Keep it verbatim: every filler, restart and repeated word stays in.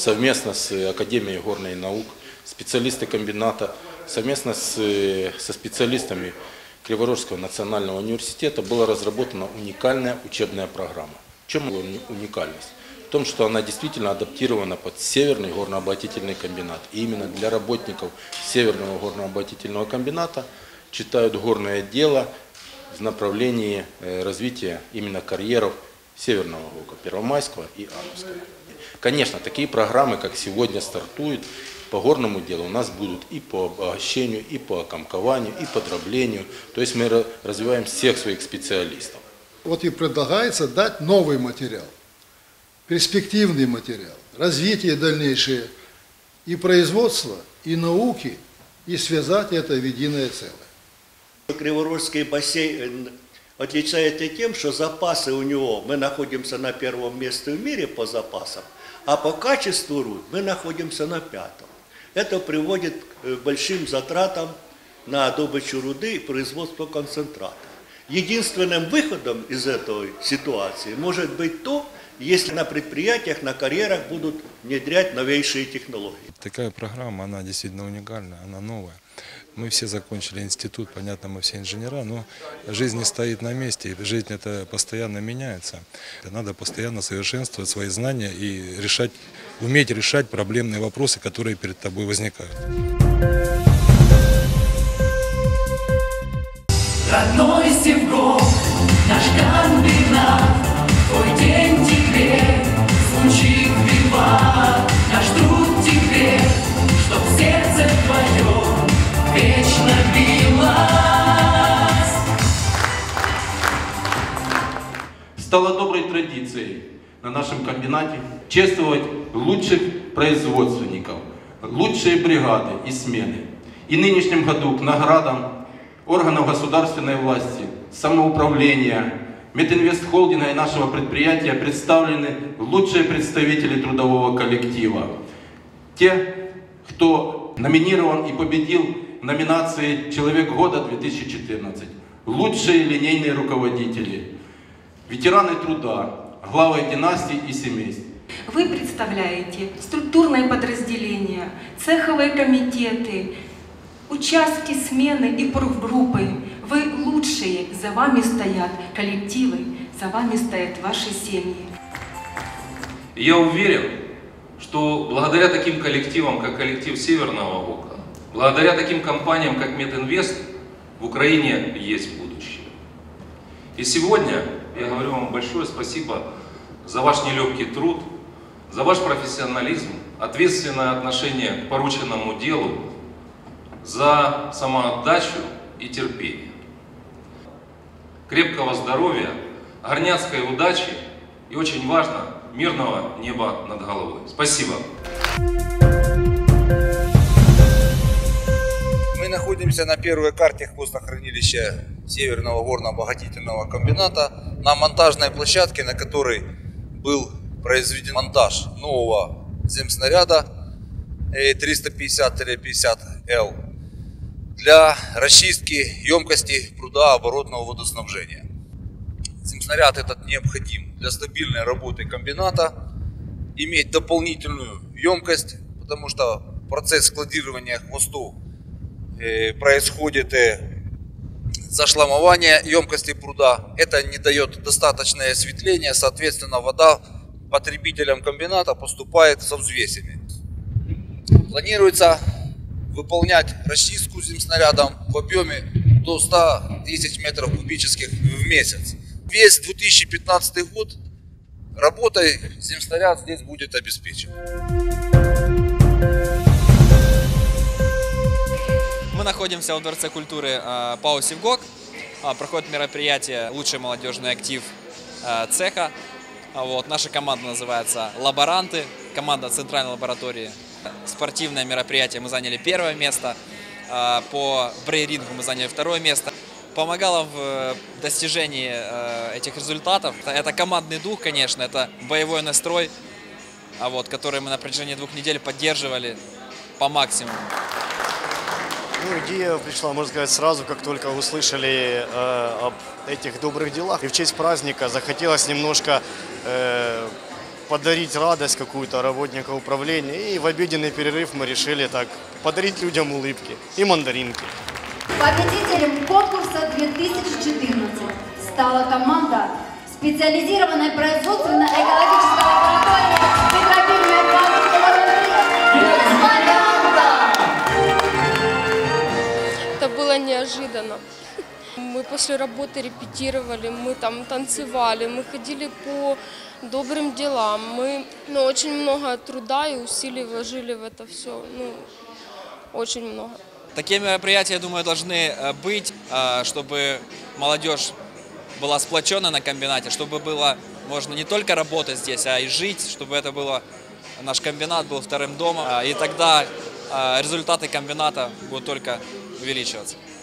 совместно с Академией горных наук, специалисты комбината, совместно с, со специалистами Криворожского национального университета была разработана уникальная учебная программа. В чем ее уникальность? В том, что она действительно адаптирована под Северный горно-обогатительный комбинат. И именно для работников Северного горно-обогатительного комбината читают горное дело в направлении развития именно карьеров Северного ГОКа, Первомайского и Ановского. Конечно, такие программы, как сегодня стартуют, по горному делу у нас будут и по обогащению, и по окомкованию, и по дроблению. То есть мы развиваем всех своих специалистов. Вот и предлагается дать новый материал, перспективный материал, развитие дальнейшее и производства, и науки, и связать это в единое целое. Криворожский бассейн отличается тем, что запасы у него, мы находимся на первом месте в мире по запасам, а по качеству руд мы находимся на пятом. Это приводит к большим затратам на добычу руды и производство концентрата. Единственным выходом из этой ситуации может быть то, если на предприятиях, на карьерах будут внедрять новейшие технологии. Такая программа, она действительно уникальна, она новая. Мы все закончили институт, понятно, мы все инженера, но жизнь не стоит на месте, и жизнь это постоянно меняется. Надо постоянно совершенствовать свои знания и решать, уметь решать проблемные вопросы, которые перед тобой возникают. Родной Севгок, наш комбинат, твой день теперь звучит виват, наш труд теперь, чтоб сердце твое вечно билось. Стало доброй традицией на нашем комбинате чествовать лучших производственников, лучшие бригады и смены. И в нынешнем году к наградам органов государственной власти, самоуправления, Метинвестхолдинга и нашего предприятия представлены лучшие представители трудового коллектива. Те, кто номинирован и победил в номинации «Человек года две тысячи четырнадцать». Лучшие линейные руководители, ветераны труда, главы династий и семейств. Вы представляете структурные подразделения, цеховые комитеты, участки смены и профгруппы. Вы лучшие, за вами стоят коллективы, за вами стоят ваши семьи. Я уверен, что благодаря таким коллективам, как коллектив Северного ГОКа, благодаря таким компаниям, как Метинвест, в Украине есть будущее. И сегодня я говорю вам большое спасибо за ваш нелегкий труд, за ваш профессионализм, ответственное отношение к порученному делу, за самоотдачу и терпение. Крепкого здоровья, горняцкой удачи и, очень важно, мирного неба над головой. Спасибо. Мы находимся на первой карте хвостохранилища Северного горно-обогатительного комбината, на монтажной площадке, на которой был произведен монтаж нового земснаряда триста пятьдесят пятьдесят эл для расчистки емкости прудооборотного водоснабжения. Земснаряд этот необходим для стабильной работы комбината, иметь дополнительную емкость, потому что процесс складирования хвостов происходит зашламование емкости пруда. Это не дает достаточное осветление, соответственно, вода потребителям комбината поступает со взвесями. Планируется выполнять расчистку земснарядом в объеме до ста тысяч метров кубических в месяц. Весь две тысячи пятнадцатый год работой земснаряд здесь будет обеспечен. Мы находимся в Дворце культуры ПАО «Севгок». Проходит мероприятие «Лучший молодежный актив цеха». Вот, наша команда называется «Лаборанты», команда центральной лаборатории. Спортивное мероприятие мы заняли первое место, по брейрингу мы заняли второе место. Помогало в достижении этих результатов. Это командный дух, конечно, это боевой настрой, вот, который мы на протяжении двух недель поддерживали по максимуму. Ну, идея пришла, можно сказать, сразу, как только услышали э, об этих добрых делах. И в честь праздника захотелось немножко э, подарить радость какую-то работникам управления. И в обеденный перерыв мы решили так подарить людям улыбки и мандаринки. Победителем конкурса две тысячи четырнадцать стала команда специализированной производственно-экологической лаборатории микрофильмы Это было неожиданно. Мы после работы репетировали, мы там танцевали, мы ходили по добрым делам. Мы ну, очень много труда и усилий вложили в это все. Ну, очень много. Такие мероприятия, я думаю, должны быть, чтобы молодежь была сплочена на комбинате, чтобы было можно не только работать здесь, а и жить, чтобы это было, наш комбинат был вторым домом. И тогда результаты комбината будут только увеличиваться.